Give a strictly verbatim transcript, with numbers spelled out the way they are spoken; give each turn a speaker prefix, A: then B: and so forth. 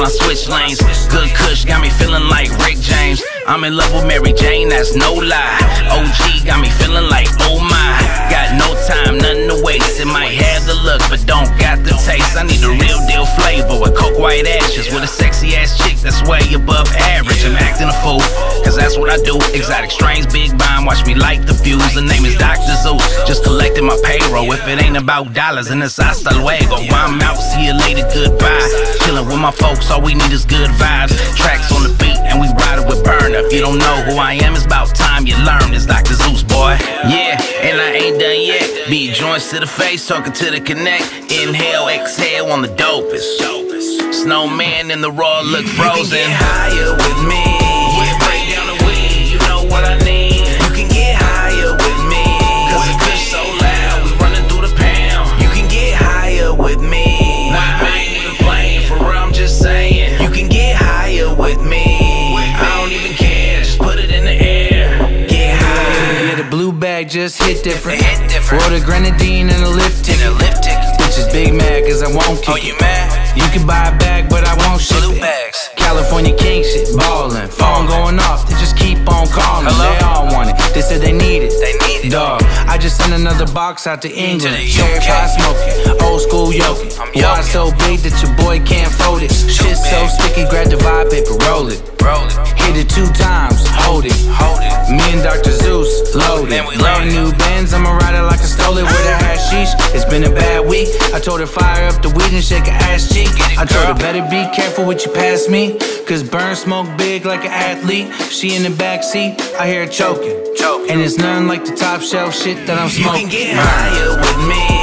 A: I switch lanes. Good kush got me feeling like Rick James. I'm in love with Mary Jane, that's no lie. O G got me feeling like oh my. Got no time, nothing to waste. It might have the look, but don't got the taste. I need a real deal flavor with coke white ashes, with a sexy ass chick that's way above average. I'm acting a fool, cause that's what I do. Exotic strains, big bomb, watch me light the fuse. The name is Doctor Zues, just collecting my payroll. If it ain't about dollars, then it's hasta luego. I'm out, see you later, goodbye. Chillin' with my folks, all we need is good vibes. Traxx on the beat, and we ride it with Berner. If you don't know who I am, it's about time you learn. It's Doctor Zues, boy. Yeah, and I ain't done yet. Beat joints to the face, talking to the connect. Inhale, exhale on the dopest. Snowman in the raw look frozen. You can get higher with me. Yeah, break down the weed, you know what I need. You can get higher with me, cause the fish so loud, we running through the pound. You can get higher with me. Nah, I ain't even playing, for real, I'm just saying. You can get higher with me. I don't even care, just put it in the air. Get high.
B: Yeah, the blue bag just hit different. Roll the grenadine and a lift ticket. Bitches big mad cause I won't kick.
A: Oh, you mad?
B: You can buy a bag, but I won't ship
A: Blue
B: it.
A: bags.
B: California king shit, ballin'. Phone going off, they just keep on calling.
A: Hello?
B: They all want it, they said they need it.
A: They need it.
B: Dog, I just sent another box out to England.
A: To the
B: Cherry
A: U K.
B: pie smoking, old school yoking.
A: I'm
B: Why
A: yoking.
B: so big that your boy can't fold it? Shit so
A: big.
B: sticky, grab the vibe paper, roll it.
A: Roll it.
B: Hit it two times, hold it.
A: Hold it.
B: Me and Doctor Zues, loaded.
A: Man, we
B: Brand
A: loaded.
B: new Benz, I'ma ride it like I stole it with a hashish. It's been a bad week. I told her fire up the weed and shake her ass cheek.
A: it,
B: I told her
A: girl.
B: better be careful what you pass me, cause Burn smoke big like an athlete. She in the back seat, I hear her choking.
A: Choking.
B: And it's nothing like the top shelf shit that I'm
A: You
B: smoking.
A: can get higher with me.